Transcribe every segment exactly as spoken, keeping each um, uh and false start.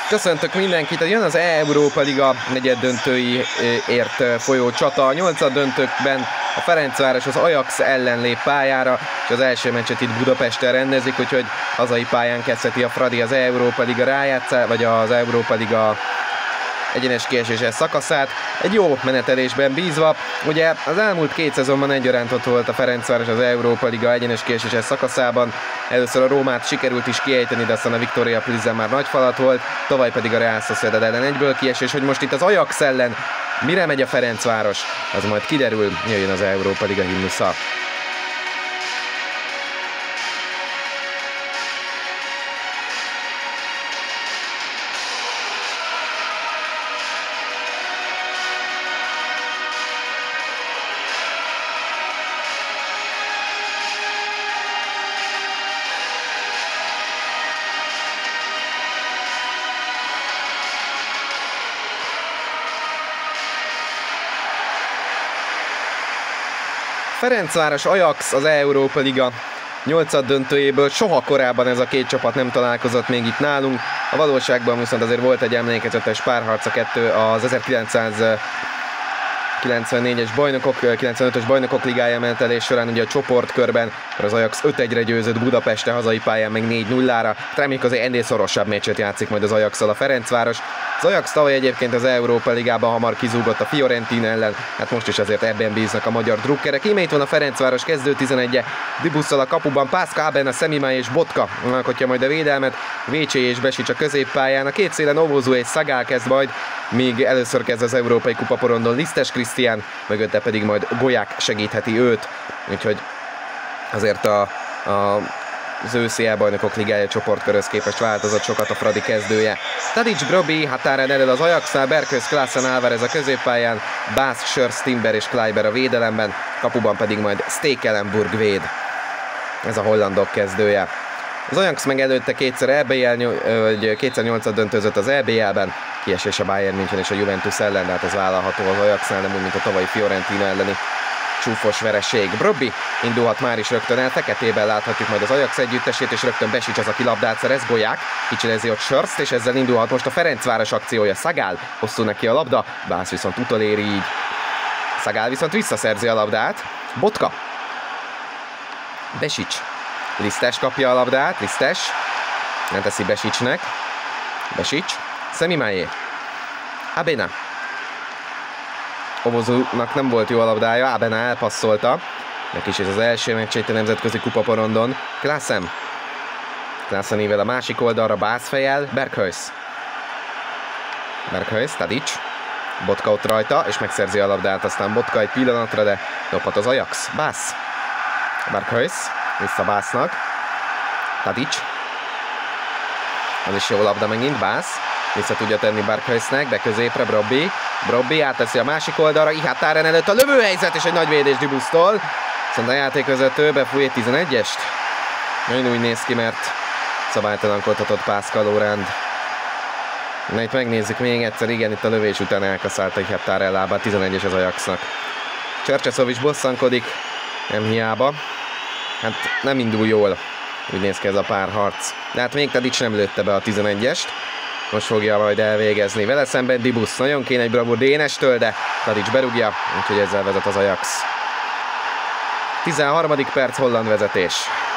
Köszöntök mindenkit, jön az Európa Liga negyeddöntőiért folyó csata. A nyolcad döntőkben a Ferencváros az Ajax ellen lép pályára, és az első meccset itt Budapesten rendezik, úgyhogy hazai pályán kezdheti a Fradi az Európa Liga rájátszát, vagy az Európa Liga egyenes kieséses szakaszát, egy jó menetelésben bízva. Ugye az elmúlt két szezonban egyaránt ott volt a Ferencváros az Európa Liga egyenes kieséses szakaszában. Először a Rómát sikerült is kiejteni, de aztán a Viktória Plzen már nagy falat volt, tavaly pedig a Real Sociedad ellen egyből kiesés, hogy most itt az Ajax ellen mire megy a Ferencváros, az majd kiderül, jöjjön az Európa Liga himnusza. Ferencváros Ajax az Európa Liga nyolcad döntőjéből, soha korábban ez a két csapat nem találkozott még itt nálunk. A valóságban viszont azért volt egy emlékezetes párharc a kettő az ezerkilencszázkilencvennégyes bajnokok, kilencvenötös bajnokok ligája menetelés során, ugye a csoportkörben az Ajax öt egyre győzött Budapesten, hazai pályán meg négy nullára. Reméljük azért ennél szorosabb meccset játszik majd az Ajax-szal a Ferencváros. Az Ajax tavaly egyébként az Európa Ligában hamar kizúgott a Fiorentina ellen, hát most is azért ebben bíznak a magyar drukkerek. Íme itt van a Ferencváros kezdő tizenegye, Dibusszal a kapuban, Pászka, Ábena, Szemimai és Botka alkotja majd a védelmet, Vécsé és Besics a középpályán, a két szélen Ovozú és Szagál kezd majd, míg először kezd az Európai Kupa porondon Lisztes Krisztián, mögötte pedig majd Golyák segítheti őt, úgyhogy azért a, a az őszi elbajnokok ligája csoportkörhöz képest változott sokat a Fradi kezdője. Tadic, Brobbey, határen elől az Ajaxnál, Berköz, Klaassen, Álvarez a középpályán, Bász, Schörsz, Timber és Kleiber a védelemben, kapuban pedig majd Stekelenburg véd. Ez a hollandok kezdője. Az Ajax meg előtte kétszer é bé el, vagy kétszer nyolcad döntőzött az é bé el-ben, kiesés a Bayern München és a Juventus ellen, de hát ez vállalható az Ajaxnál, nem úgy, mint a tavalyi Fiorentina elleni csúfos vereség. Brobbey indulhat már is rögtön el, feketében láthatjuk majd az Ajax együttesét, és rögtön Besics az, aki labdát szerez, Golyák kicsilezi ott Schörzt, és ezzel indulhat most a Ferencváros akciója. Szagál, hosszú neki a labda, Bász viszont utoléri így. Szagál viszont visszaszerzi a labdát, Botka. Besics. Lisztes kapja a labdát, Lisztes. Nem teszi Besicsnek. Besics. Szemimai. Ábena. Ovozónak nem volt jó a labdája, Ábena elpasszolta. Neki is ez az első meccsét a nemzetközi kupaporondon. Klaassen. Klaassen ível a másik oldalra, Bász fejel, Berghuis. Berghuis, Tadic. Botka ott rajta, és megszerzi a labdát, aztán Botka egy pillanatra, de dobhat az Ajax. Bász. Berghuis, vissza Básznak. Tadic. Az is jó labda megint, Bász. Vissza tudja tenni Berghuisnek, de középre Brobbey. Brobbey átteszi a másik oldalra, Ihatáren előtt a lövőhelyzet és egy nagy védés Dibusztól. Viszont a játékvezető befúj egy tizenegyest. Nagyon úgy néz ki, mert szabálytalankodhatott Pászka Lóránd. Na itt megnézzük még egyszer, igen, itt a lövés után elkaszálta Ihatáren lábát, tizenegyes az Ajaxnak. Csercseszovics bosszankodik, nem hiába. Hát nem indul jól, úgy néz ki ez a párharc. De hát még Tadic nem lőtte be a tizenegyest. Most fogja majd elvégezni. Vele szemben Dibusz. Nagyon kéne egy bravúr Dénestől, de Tadic berúgja, úgyhogy ezzel vezet az Ajax. tizenharmadik perc, holland vezetés.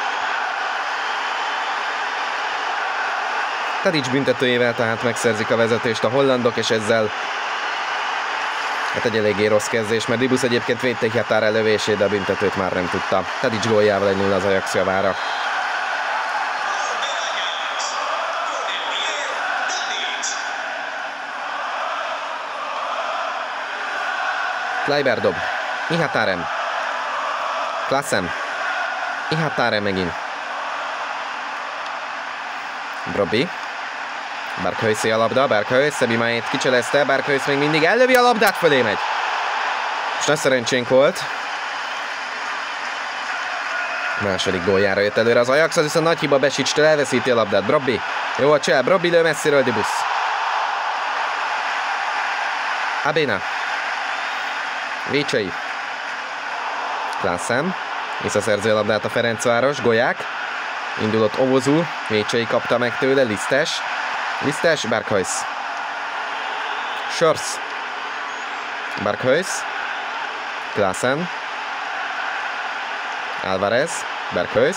Tadic büntetőjével tehát megszerzik a vezetést a hollandok, és ezzel hát egy eléggé rossz kezdés, mert Dibusz egyébként védte Ihatár lövését, de a büntetőt már nem tudta. Tadic góljával egy nulla az Ajax javára. Kleiber dob. Ihatáren. Klaassen. Ihatáren megint. Brobbey. Berghuis a labda. Berghuis Szemimait kicselezte. Berghuis még mindig ellövi a labdát, fölé megy. Most nagy szerencsénk volt. Második góljára jött előre az Ajax, az viszont nagy hiba Besicstől, elveszíti a labdát. Brobbey. Jó a csel. Brobbey lő messziről, Dibusz. Ábena. Vécsei. Klaassen. Visszaszerzi a labdát a Ferencváros. Golyák. Indulott Ovozú. Vécsei kapta meg tőle. Lisztes. Lisztes, Berghuis. Schörz. Berghuis. Klaassen. Alvarez. Berghuis.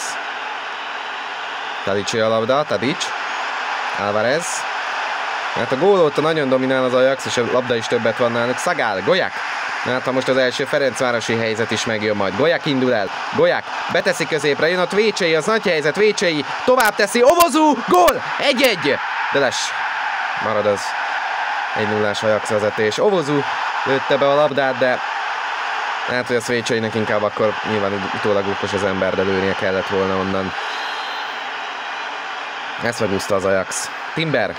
Tadic a labda, Tadic. Alvarez. Hát a gól óta nagyon dominál az Ajax, és a labda is többet van náluk. Szagál, Golyák. Hát ha most az első Ferencvárosi helyzet is megjön majd. Golyák indul el. Golyák beteszi középre, jön ott Vécsei, az nagy helyzet, Vécsei tovább teszi, Ovozú, gól! egy-egy! De lesz. Marad az egy nullás Ajax vezetés. Ovozú lőtte be a labdát, de hát, hogy a Vécseinek inkább akkor nyilván utólag okos az ember, de lőnie kellett volna onnan. Ezt megúszta az Ajax. Timber.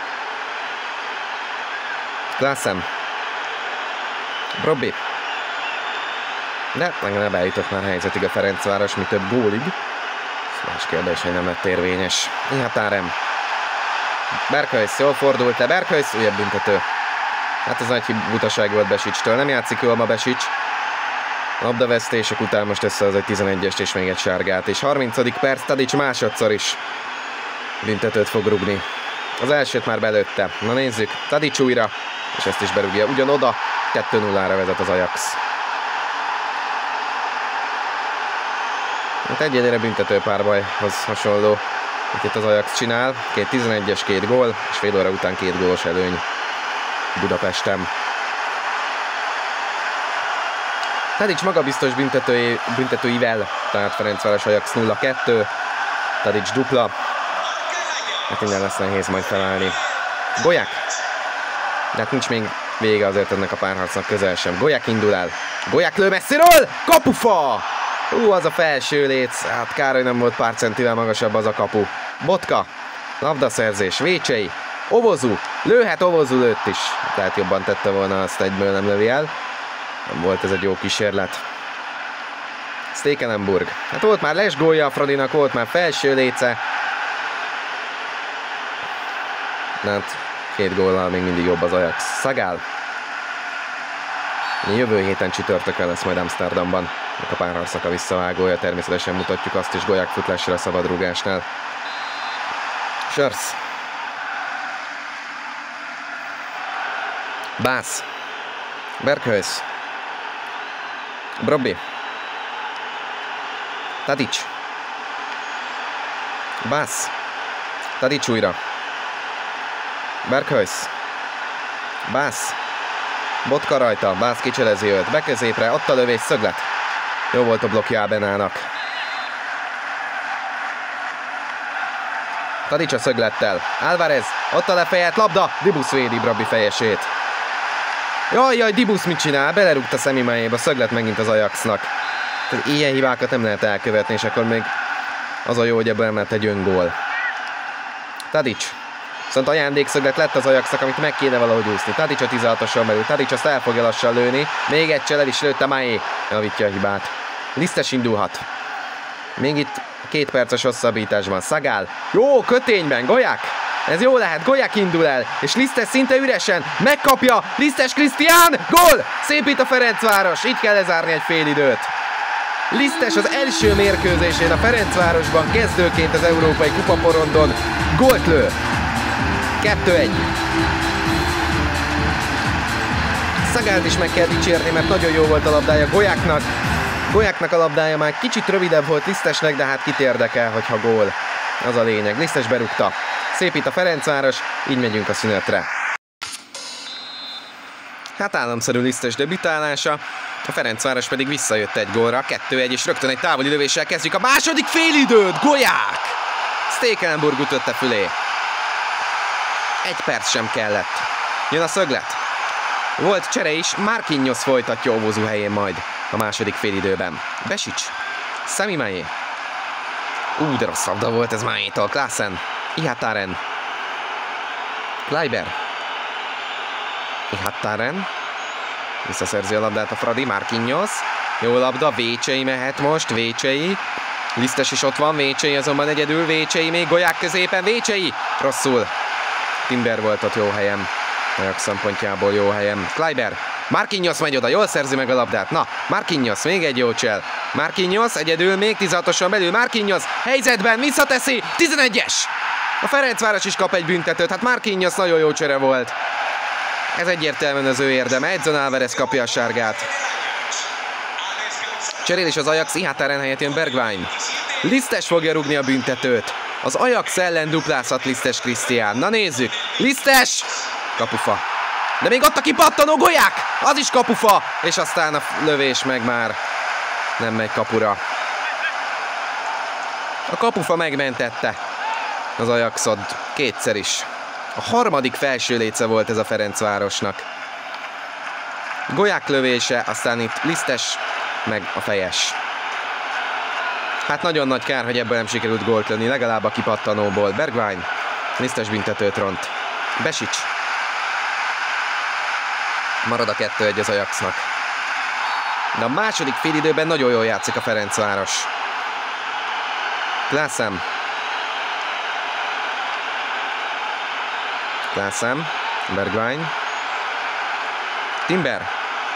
Klaassen. Brobby. De legalább eljutott már helyzetig a Ferencváros, mi több gólig. Más kérdés, hogy nem lett érvényes. Ihataren. Berghuis jól fordult le, Berghuis újabb büntető. Hát ez nagy butaság volt Besicstől, nem játszik jól ma Besics. Labdavesztések után most össze az egy tizenegyest és még egy sárgát. És harmincadik perc, Tadic másodszor is büntetőt fog rugni. Az elsőt már belőtte. Na nézzük, Tadic újra, és ezt is berúgja ugyanoda. kettő nullára vezet az Ajax. Hát egyelőre büntető párbajhoz hasonló, amit itt az Ajax csinál. Két tizenegyes, két gól, és fél óra után két gólos előny Budapesten. Tadic magabiztos büntetői, büntetőivel, tehát Ferencváros Ajax nulla kettő, Tadic dupla. Hát innen lesz nehéz majd felállni. Golyák. De hát nincs még vége azért ennek a párharcnak, közel sem. Golyák indul el. Golyák lő messziről! Kapufa! Hú, az a felső léc. Hát kár, hogy nem volt pár centivel magasabb az a kapu. Botka. Labdaszerzés. Vécsei. Ovozú. Lőhet, Ovozú lőtt is. Tehát jobban tette volna, azt egyből nem lövi el. Nem volt ez egy jó kísérlet. Stekelenburg. Hát volt már lesgólja a Fradinak, volt már felső léce. Hát két góllal még mindig jobb az Ajax. Szagál. Jövő héten csütörtökön lesz majd Amsterdamban. A párharcnak a visszavágója, természetesen mutatjuk azt is Golyák futlásra a szabadrúgásnál. Schörz. Bász. Berghuis. Brobby. Tadic. Bász. Tadic újra. Berghuis. Bász. Botka rajta, Bász kicselezi őt, beközépre, ott a lövés, szöglet. Jó volt a blokkja Ábenának. Tadic a szöglettel. Alvarez, ott a lefejelt labda, Dibusz védi Brobby fejesét. Jaj, jaj, Dibusz mit csinál? Belerúgta szemimájéba, szöglet megint az Ajaxnak. Tehát ilyen hibákat nem lehet elkövetni, és akkor még az a jó, hogy ebből nem lett egy öngól. Tadic. Viszont ajándékszöglet lett az Ajaxnak, amit meg kéne valahogy úszni. Tadic a tizenhatoson belül, Tadic azt el fogja lassan lőni. Még egy csel el is lőtte, Maé javítja a hibát. Lisztes indulhat. Még itt két perces hosszabbításban. Szagál. Jó, kötényben, Golyák. Ez jó lehet, Golyák indul el, és Lisztes szinte üresen megkapja. Lisztes Krisztián, gól! Szépít a Ferencváros, így kell lezárni egy félidőt. Lisztes az első mérkőzésén a Ferencvárosban kezdőként az Európai Kupaporondon gólt lő. kettő egy. Szagált is meg kell dicsérni, mert nagyon jó volt a labdája Golyáknak. Golyáknak a labdája már kicsit rövidebb volt Lisztesnek, de hát kit érdekel, hogyha gól. Az a lényeg. Lisztes berúgta. Szépít a Ferencváros, így megyünk a szünetre. Hát államszerű Lisztes debütálása, a Ferencváros pedig visszajött egy gólra, kettő egy, és rögtön egy távoli lövéssel kezdjük a második félidőt. Golyák! Stekelenburg ütötte fülé. Egy perc sem kellett. Jön a szöglet. Volt csere is, Marquinhos folytatja Ovozú helyén majd a második félidőben. Besics. Sami Maé. Ú, de rossz labda volt ez Maétól. Klaassen. Ihataren. Kleiber. Ihataren. Visszaszerzi a labdát a Fradi. Marquinhos. Jó labda. Vécsei mehet most. Vécsei. Lisztes is ott van. Vécsei azonban egyedül. Vécsei még Golyák középen. Vécsei. Rosszul. Timber volt ott jó helyen. Ajax szempontjából jó helyen. Kleiber. Marquinhos megy oda, jól szerzi meg a labdát. Na, Marquinhos, még egy jó csel. Marquinhos egyedül, még tizenhatoson belül. Marquinhos helyzetben visszateszi. tizenegyes. A Ferencváros is kap egy büntetőt, hát Marquinhos nagyon jó csere volt. Ez egyértelműen az ő érdeme, Edson Alvarez kapja a sárgát. Cserél is az Ajax, Ihataren helyett jön Bergwijn. Lisztes fogja rúgni a büntetőt. Az Ajax ellen duplázhat Lisztes Krisztián. Na nézzük, Lisztes! Kapufa. De még ott a kipattanó Golyák! Az is kapufa! És aztán a lövés meg már nem megy kapura. A kapufa megmentette az Ajaxot kétszer is. A harmadik felső léce volt ez a Ferencvárosnak. Golyák lövése, aztán itt Lisztes, meg a fejes. Hát nagyon nagy kár, hogy ebből nem sikerült gólt lőni, legalább a kipattanóból. Bergwijn, Lisztes büntetőt ront. Besics. Marad a kettő egy az Ajaxnak. De a második félidőben nagyon jól játszik a Ferencváros. Klaassen. Klaassen. Bergwijn. Timber.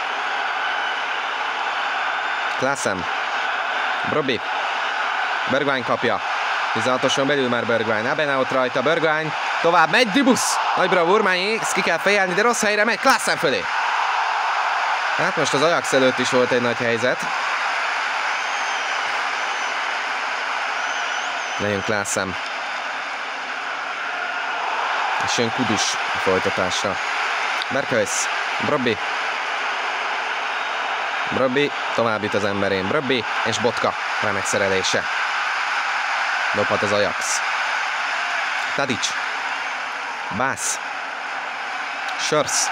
Klaassen. Brobby. Bergwijn kapja. tizenhatoson belül már Bergwijn. Abena ott rajta. Bergwijn. Tovább megy. Dibusz. Nagy bravúr. Mányé. Ezt ki kell fejelni, de rossz helyre megy. Klaassen fölé. Hát most az Ajax előtt is volt egy nagy helyzet. Lejön Klaassen. És jön Kudus a folytatásra. Berghuis. Brobby. Brobby tovább jut az emberén. Brobby és Botka. Remek szerelése. Dobhat az Ajax. Tadic. Bász. Sörsz.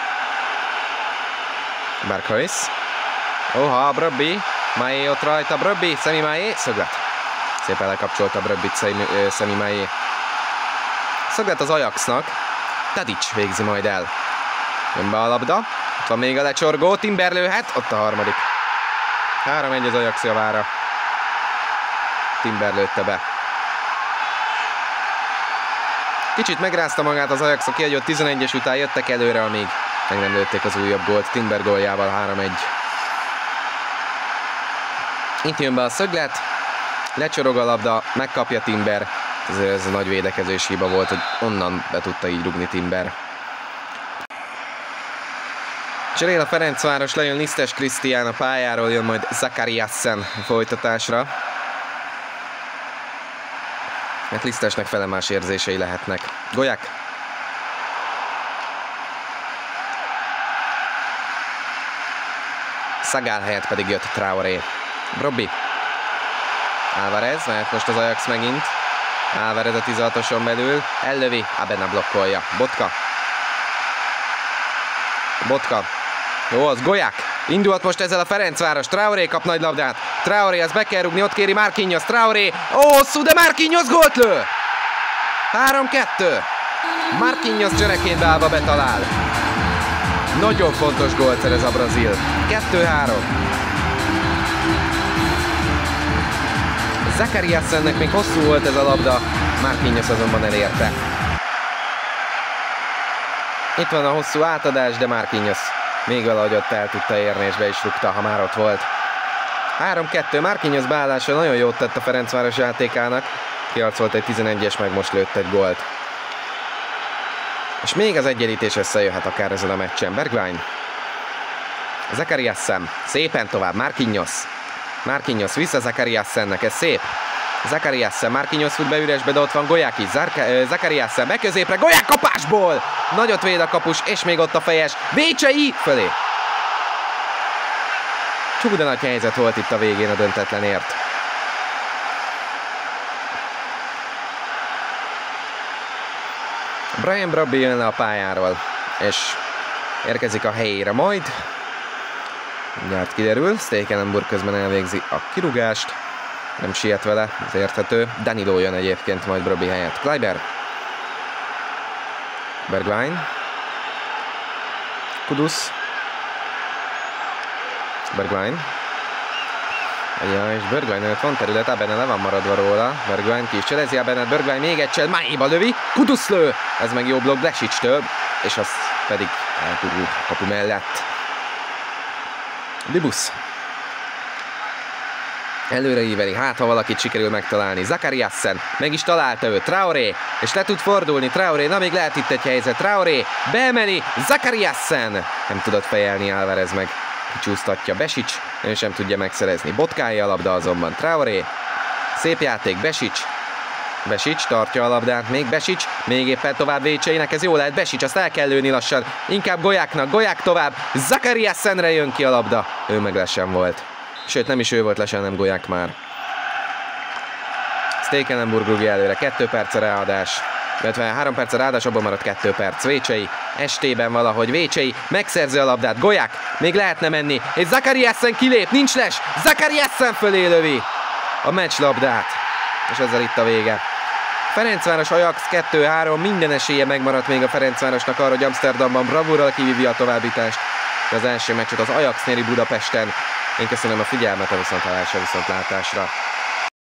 Berghuis. Oha, Brobby. Májé ott rajta. Brobby. Szemi Májé. Szöglet. Szépen lekapcsolta Brobbyt Szemi Májé. Szöglet az Ajaxnak. Tadic végzi majd el. Jön be a labda. Ott van még a lecsorgó. Timber lőhet. Ott a harmadik. három egy az Ajax javára. Timber lőtte be. Kicsit megrázta magát az Ajax, a kiadott tizenegyes után jöttek előre, amíg meg nem lőtték az újabb gólt. Timber góljával három egy. Itt jön be a szöglet. Lecsorog a labda. Megkapja Timber. Ezért ez a nagy védekezős hiba volt, hogy onnan be tudta így rugni Timber. Cserél a Ferencváros, lejön Lisztes Krisztián a pályáról, jön majd Zakariassen a folytatásra. Mert Lisztesnek felemás érzései lehetnek. Golyák. Szagál helyett pedig jött Traoré. Brobby. Alvarez, mert most az Ajax megint. Alvarez a tizenhatoson belül. Ellövi, Abena blokkolja. Botka. Botka. Jó, az Golyák. Indulhat most ezzel a Ferencváros. Traoré kap nagy labdát. Traoré, ezt be kell rúgni, ott kéri Marquinhos. Traoré. Ó, hosszú, de Marquinhos gólt lő! három kettő. Marquinhos csereként beállva betalál. Nagyon fontos gólt szerez a brazil. kettő három. Zakariassennek még hosszú volt ez a labda. Marquinhos azonban elérte. Itt van a hosszú átadás, de Marquinhos még valahogy ott el tudta érni, és be is rúgta, ha már ott volt. három kettő. Marquinhos beállása nagyon jót tett a Ferencváros játékának. Kiarcolt egy tizenegyes, meg most lőtt egy gólt. És még az egyenlítés összejöhet akár ezen a meccsen. Bergwijn. Zakariassen. Szépen tovább. Marquinhos. Marquinhos vissza Zakariassennek. Ez szép. Zakariassen. Marquinhos fut be üresbe, de ott van Golyák is. Zakariassen be középre. Golyák kapásból! Nagyot véd a kapus, és még ott a fejes. Vécsei fölé. Csú, de nagy helyzet volt itt a végén a döntetlenért. Brian Brobby jön le a pályáról, és érkezik a helyére majd. Mindjárt kiderül, Stekelenburg közben elvégzi a kirúgást. Nem siet vele, ez érthető. Danilo jön egyébként majd Brobby helyett. Kleiber. Bergwijn. Kudus. Bergwijn. Ja, és Bergwijn előtt van terület, Abena le van maradva róla. Bergwijn ki is cselezi, Abena, Bergwijn még egy csel, Máéba lövi. Kudus lő. Ez meg jó blokk, Blesics több. És az pedig eltúrul a kapu mellett. Dibusz. Előreíveli, hát ha valakit sikerül megtalálni. Zakariassen, meg is találta ő, Traoré, és le tud fordulni, Traoré, na még lehet itt egy helyzet, Traoré, beemeli, Zakariassen, nem tudott fejelni, Álvarez meg kicsúsztatja, Besics, ő sem tudja megszerezni, botkálja a labda azonban, Traoré, szép játék, Besics, Besics tartja a labdát, még Besics, még éppen tovább Vécseinek, ez jó lehet, Besics, azt el kell lőni lassan, inkább Golyáknak, Golyák tovább, Zakariassenre jön ki a labda, ő meg lesen volt. Sőt, nem is ő volt lesen, nem Golyák már. Stekelenburg rúgja előre, kettő perc a ráadás. illetve három perc a ráadás, abban maradt kettő perc. Vécsei, estében valahogy Vécsei megszerzi a labdát. Golyák, még lehetne menni. És Zakariassen kilép, nincs les. Zakariassen fölé lövi a meccslabdát. És ezzel itt a vége. Ferencváros Ajax kettő három, minden esélye megmaradt még a Ferencvárosnak arra, hogy Amsterdamban bravúrral kivívja a továbbítást. Az első meccset az Ajax nyeri Budapesten. Én köszönöm a figyelmet, a viszonthallásra, viszontlátásra.